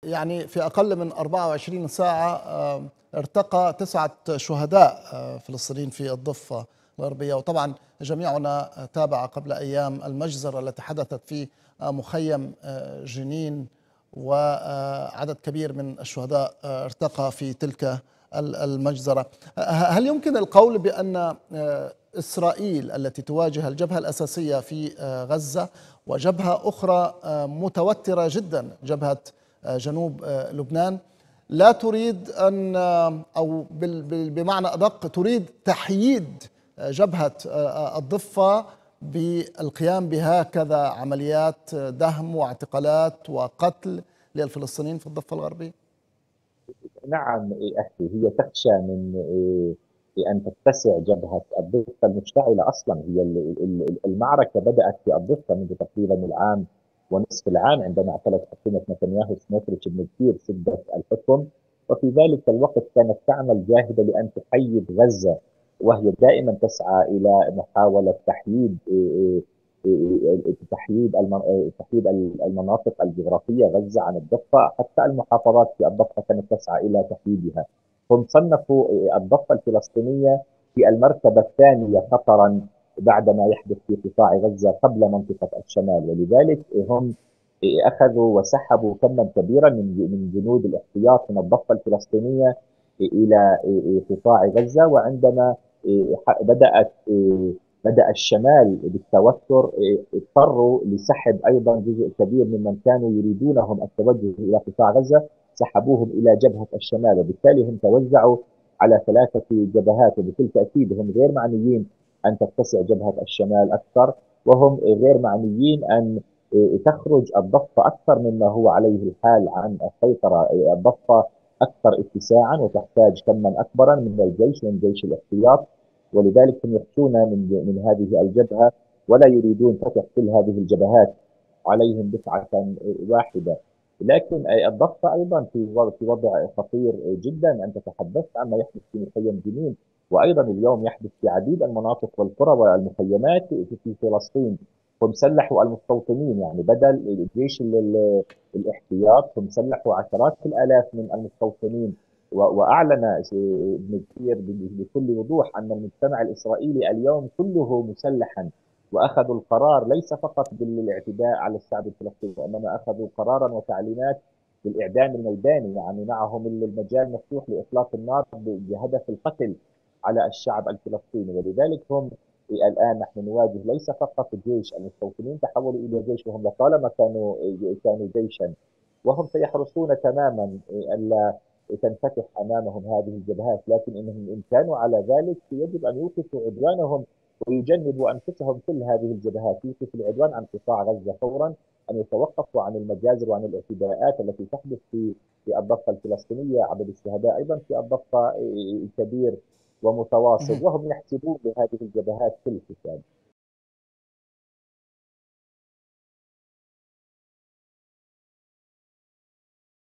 يعني في أقل من 24 ساعة ارتقى 9 شهداء فلسطينيين في الضفة الغربية. وطبعا جميعنا تابع قبل أيام المجزرة التي حدثت في مخيم جنين، وعدد كبير من الشهداء ارتقى في تلك المجزرة. هل يمكن القول بأن إسرائيل التي تواجه الجبهة الأساسية في غزة وجبهة أخرى متوترة جدا، جبهة جنوب لبنان، لا تريد أن، أو بمعنى أدق، تريد تحييد جبهة الضفة بالقيام بهكذا عمليات دهم واعتقالات وقتل للفلسطينيين في الضفة الغربية؟ نعم أخي، هي تخشى من أن تتسع جبهة الضفة المشتعلة. أصلا هي المعركة بدأت في الضفة منذ تقريبا العام ونصف العام، عندما اعتلت حكومة نتنياهو سموتريتش بن كثير سدة الحكم. وفي ذلك الوقت كانت تعمل جاهدة لأن تحيد غزة، وهي دائما تسعى إلى محاولة تحييد المناطق الجغرافية غزة عن الضفة. حتى المحافظات في الضفة كانت تسعى إلى تحييدها. هم صنفوا الضفة الفلسطينية في المرتبة الثانية خطرا بعدما يحدث في قطاع غزة قبل منطقة الشمال، ولذلك هم أخذوا وسحبوا كما كبيرا من جنود الاحتياط من الضفة الفلسطينية إلى قطاع غزة. وعندما بدأت بدأ الشمال بالتوتر، اضطروا لسحب أيضا جزء كبير ممن كانوا يريدونهم التوجه إلى قطاع غزة، سحبوهم إلى جبهة الشمال. وبالتالي هم توزعوا على 3 جبهات، وبكل تأكيد هم غير معنيين أن تتسع جبهة الشمال أكثر، وهم غير معنيين أن تخرج الضفة أكثر مما هو عليه الحال عن السيطرة. الضفة أكثر اتساعا وتحتاج كما أكبر من الجيش، من جيش الاحتياط، ولذلك هم يخشون من هذه الجبهة ولا يريدون فتح كل هذه الجبهات عليهم دفعة واحدة. لكن الضفة أيضا في وضع خطير جدا. أنت تحدثت عما يحدث في مخيم جنين، وأيضا اليوم يحدث في عديد المناطق والقرى والمخيمات في فلسطين. هم سلحوا المستوطنين، يعني بدل جيش الاحتياط هم سلحوا عشرات الآلاف من المستوطنين. وأعلن ابن كثير بكل وضوح أن المجتمع الإسرائيلي اليوم كله مسلحا، وأخذوا القرار ليس فقط بالاعتداء على الشعب الفلسطيني، وإنما أخذوا قرارا وتعليمات بالإعدام الميداني. يعني معهم المجال مفتوح لإطلاق النار بهدف القتل على الشعب الفلسطيني. ولذلك هم الآن نحن نواجه ليس فقط جيش، المستوطنين تحولوا إلى جيش، وهم لطالما كانوا جيشا، وهم سيحرصون تماما ألا تنفتح أمامهم هذه الجبهات. لكن إنهم إن كانوا على ذلك يجب أن يوقفوا عدوانهم ويجنبوا أنفسهم كل هذه الجبهات، يوقفوا العدوان عن قطاع غزة فورا، أن يتوقفوا عن المجازر وعن الاعتداءات التي تحدث في الضفة الفلسطينية. عدد الشهداء أيضا في الضفة كبير ومتواصل، وهم يحسبون بهذه الجبهات كل قتال.